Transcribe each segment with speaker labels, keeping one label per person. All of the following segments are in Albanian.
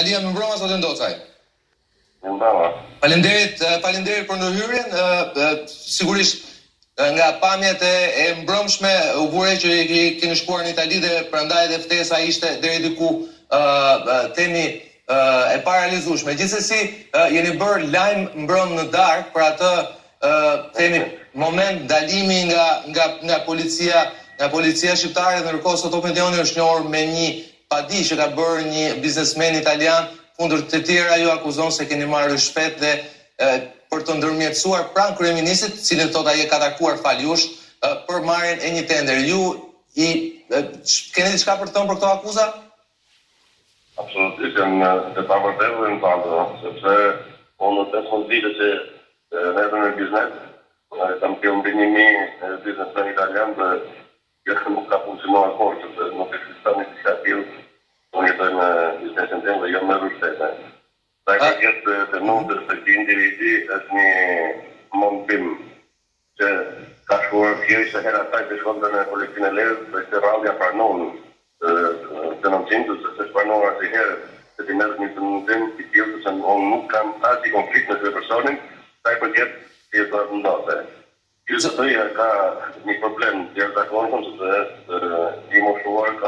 Speaker 1: Dalia më mbroma sot ndocaj.
Speaker 2: Mbroma.
Speaker 1: Faleminderit për ndërhyrjen. Sigurisht nga pamjet e mbrëmshme u bure që keni shkuar në Itali dhe prandaj edhe ftesa ishte deri diku themi e paralizueshme. Gjithsesi jeni bërë lajm mbrëm në darkë për atë themi moment ndalimi nga policia shqiptare, ndërkohë sot Opinioni është njohur me një padi që ka bërë një biznesmen italian, kundër të tjera ju akuzon se keni marrë shpet dhe për të ndërmjetësuar pranë kryeministit, cilin thot ai e ka takuar faljush për marrjen e një tender. Ju keni diçka për të thënë për këto akuza?
Speaker 2: Absolutisht janë të pavërtetë në fakt, sepse unë të konsideroj se edhe në biznes kam qenë mbi një biznesmen italian dhe kjo nuk ka funksionuar kurrë, sepse nuk ekziston një diçka unë jetoj në biznesin tim dhe jo me vështete. Sa i përket të mundës të këtij individi është një mondim që ka shkuar thjesht hera taj të shkonte në kolektin e lezë dhe që rallja pranon denoncimit se s'pranon asnjëherë se ti merret një denuntim i tillë se unë nuk kam asnjë konflikt me këtë personin, sa i përket si do të ndodhte. Gjithsesi ka një problem të jashtëzakonshëm sepse i moshuar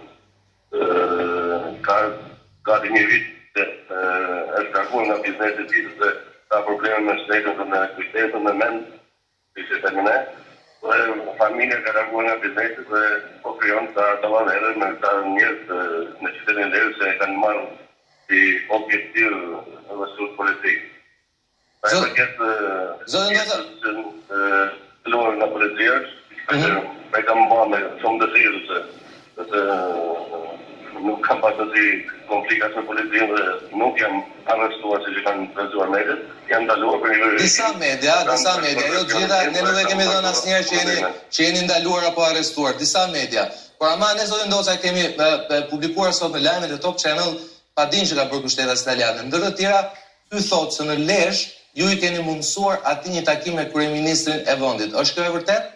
Speaker 2: ka një vit është takuar nga biznesi i tij se ka probleme me shtetën dhe me kujtesën me mend, si terminë. Familja ka takuar nga biznesi dhe po krijon ta dallavere me ta njerëz në qytetin e Lezhës që kanë marrë si objektiv resurs politik. Sa i përket luar nga policia, me kam bërë me shumë dëshirë se nuk kam pasur konflikt me policinë dhe nuk jam arrestuar si që kanë prezuar mediat, jam ndaluar për një
Speaker 1: Disa media, jo gjitha, ne nuk e kemi dhënë asnjëherë që jeni ndaluar apo arrestuar, disa media. Por ama ne zotë ndocaj kemi publikuar sot në lajmet e Top Channel padin që ka bërë kushtetas italiane. Ndër të tjera, ky thotë se në Lezhë ju i keni mundësuar aty një takim me kryeministrin e vendit. Është kjo e vërtetë?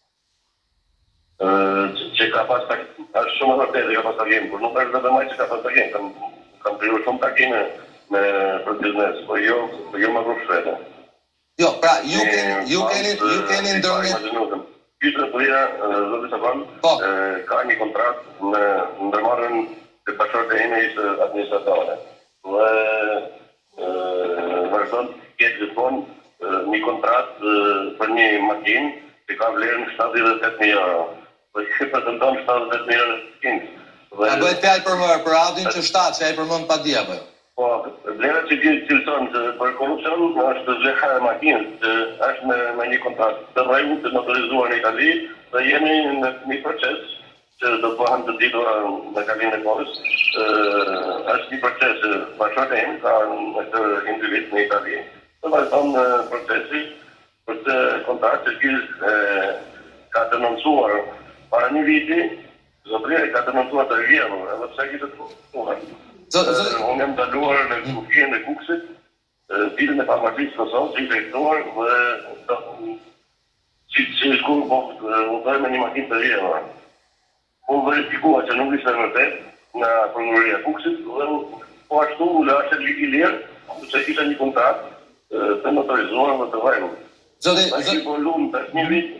Speaker 2: Që ka pas takim, është shumë e vërtetë ka pas takim, por nuk është vetëm ai që ka pas takim, kam kryer shumë takime për biznes, po jo me grup shtrete.
Speaker 1: Jo, pra ju keni ndërmjet.
Speaker 2: Qytetarëria zotë Savan ka një kontratë me ndërmarrjen e bashkëtorëve e imit administratore. Dhe vazhdon të ketë gjithmonë një kontratë për një makinë që ka vlerën 78.000 euro. Po që pretendon 78.000 euro.
Speaker 1: A bëhet fjalë për Audin që shtat, që ai përmend padi apo jo?
Speaker 2: Po, vlera që cilëson për korrupsion është vlera e makinës, që është me një kontratë të rregullt të motorizuar në Itali dhe jemi në një proces që do bëhen të ditura në kalimin e kohës. Është një proces bashkëtim ka në këtë individ në Itali. Dhe vazhdon procesi për të kontratë që ka denoncuar para një viti, zotëria ka denoncuar të vjerë, edhe pse kishte punë. Unë jam ndaluar në kufirin e Kuksit, ditën e farmacisë Kosovë, si drejtor dhe si shkur u dhe me një makinë të vjerë. Unë verifikua që nuk ishte vërtet nga prokuroria e Kuksit dhe po ashtu u lashe i lirë, që ishte një kontratë të motorizuar dhe të rregullt. Ai volum tash një vit.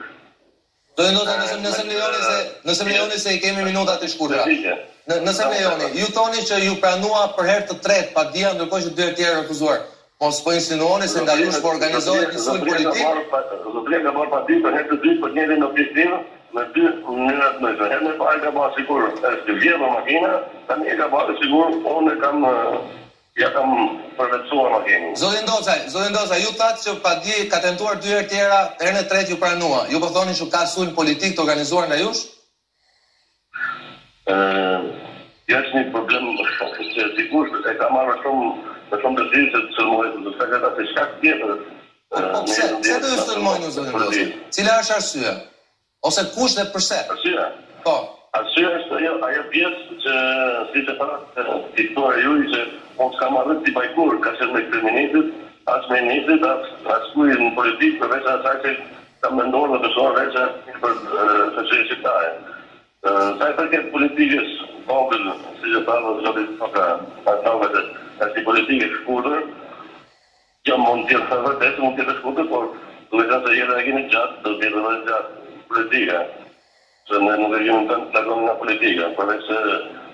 Speaker 1: Nëse më lejoni se i kemi minuta të shkurtra. Nëse më lejoni, ju thoni që ju pranua për herë të tretë padia, ndërkohë që dy herë tjerë refuzuar. Mos po insinuoni se ndajush po organizohet një sulm politik?
Speaker 2: Zotëria ka bërë padi për herë të dytë për njërin objektiv, me dy mënyrat më të herë me parë ka bërë sigur është vjedhur makina, tani e ka bërë sigur unë kam përvetësuar makinën.
Speaker 1: Zoti Ndocaj, ju thatë që padi ka tentuar dy herë tjera, herën e tretë ju pranua. Ju po thoni që ka sulm politik të organizuar nga jush?
Speaker 2: Është një problem që sigurisht e ka marrë shumë dëshirë që të sulmojë, do të thotë se shkak tjetër.
Speaker 1: Pse do të sulmojnë zotin Ndocaj? Cila është arsyeja? Ose kush dhe pse?
Speaker 2: Arsyeja.
Speaker 1: Po.
Speaker 2: Arsyeja është ajo pjesë që si të thotë historia juaj që mos ka marrë si bajkur ka qenë me kryeministit, as me ministrit, as kuj në politikë përveç asaj që ka menduar dhe besor veç për shoqërinë shqiptare. Sa i përket politikës vogël, si që thamë, zoti Foka, atave të si politike shkurtër, që mund të jetë vërtet, mund të jetë shkurtër, por duhet të thënë se jeta e kemi gjatë, do të jetë edhe gjatë politika. Se ne nuk e kemi të plagoni nga politika, përveç se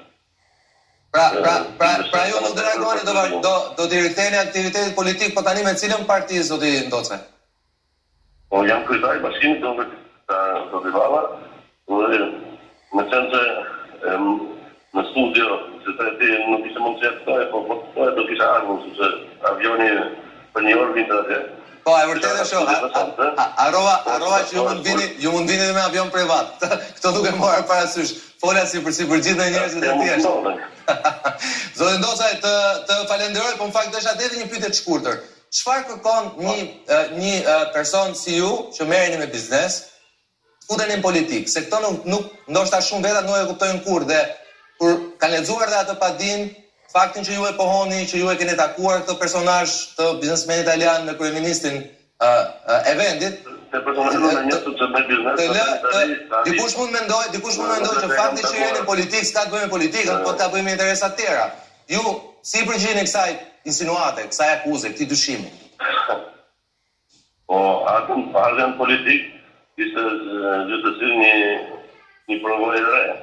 Speaker 1: Pra ju nuk do reagoni, do t'i riktheni aktivitetit politik, po tani me cilën parti zoti Ndoce?
Speaker 2: Po jam kryetari i bashkimit do t'i Valla, dhe me qenë se në studio, se të ti nuk ishe mund të jetë po do kisha ardhur, sepse avioni për një orë vinte atje.
Speaker 1: Po, e vërtet e shoh, harrova që ju mund vini me avion privat. Këto nuk e morë parasysh. Fola si për gjithë njerëzit e tjerë. Zoti Ndoca, të falenderoj, po në fakt desha edhe një pyetje të shkurtër. Çfarë kërkon një person si ju që merreni me biznes, futeni në politikë? Se këto nuk ndoshta shumë vetat nuk e kuptojnë kurrë dhe kur kanë lexuar dhe atë padin, faktin që ju e pohoni, që ju e keni takuar këtë personazh të biznesmenit italian me kryeministin e vendit, dikush mund mendoj që fakti që jeni në politikë s'ka të bëjë me politikën, po ka të bëjë me interesa të tjera. Ju si përgjigjeni kësaj insinuate, kësaj akuze, këtij dyshimi?
Speaker 2: Po, ardhen politik ishte gjithsesi një provojë e re.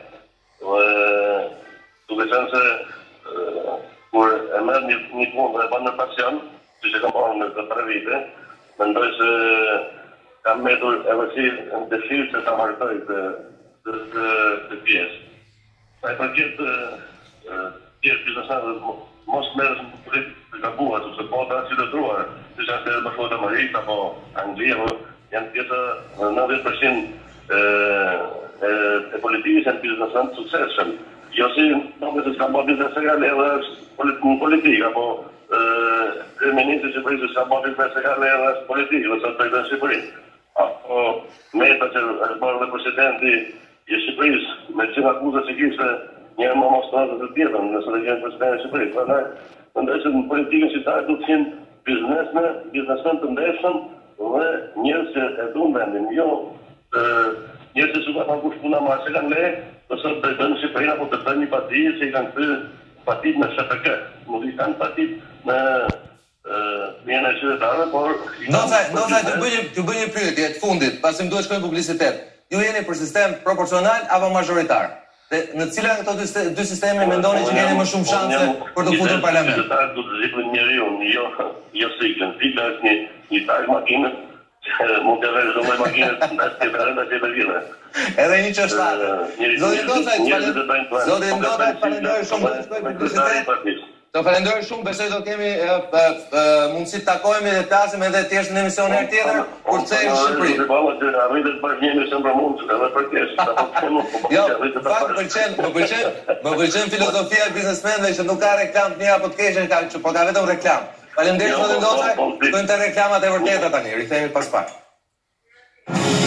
Speaker 2: Duke qenë se kur e merr një punë e bën me pasion, siç e kam bërë në 3 vite, mendoj se kam metur edhe si në dëshirë që ta martoj të pjesë. Sa i përket pjesë biznesanë, mos merresh në politikë të gabuar, sepse bota është qytetruar, siç është edhe Bashkuara e Amerikës apo Anglia, janë pjesë 90% e politikës janë biznesmen të suksesshëm. Jo si nuk se s'ka bërë biznes legale edhe në politikë, apo kryeministri i Shqipërisë s'ka bërë biznes legale edhe në politikë, ose të drejtën Shqipëri. Apo meta që është bërë dhe presidenti i Shqipërisë me qenë akuzë që kishte një më mos të tjetën, nëse dhe qenë presidenti i Shqipërisë. Prandaj mendoj se në politikën shqiptare duhet të jenë biznesmen të ndeshëm dhe njerëz që e duan vendin, jo njerëz që ka kush puna më se kanë le, ose të drejtojnë Shqipërinë apo të bëjnë një parti që i kanë kthyer partitë në SPK. Nuk i kanë partitë në Mjena qytetare, por...
Speaker 1: Ndoca, t'ju bëj një pyetje të fundit, pasi më duhet shkojmë publicitet. Ju jeni për sistem proporcional apo mazhoritar? Dhe në cilat nga këto dy sisteme mendoni që keni më shumë shanse për të futur në parlament?
Speaker 2: Qytetarët du të zgjidhin njeriu, jo siklën. Sikla është një tajë makine që mund të vesh çdo lloj makine ndaj tjetër vile.
Speaker 1: Edhe një çështare. Zoti Ndoca, falenderoj shumë për të shkojmë publicitet. Të falenderoj shumë, besoj do kemi mundësi të takohemi dhe të flasim edhe thjesht në emision herë tjetër kur të kthehemi në Shqipëri. Jo, fakt më pëlqen filozofia e biznesmenëve që nuk ka reklam të mira apo të keqe, po ka vetëm reklam. Faleminderit zoti Ndoca, bëjmë të reklamat e vërteta tani, rikthehemi pas pak.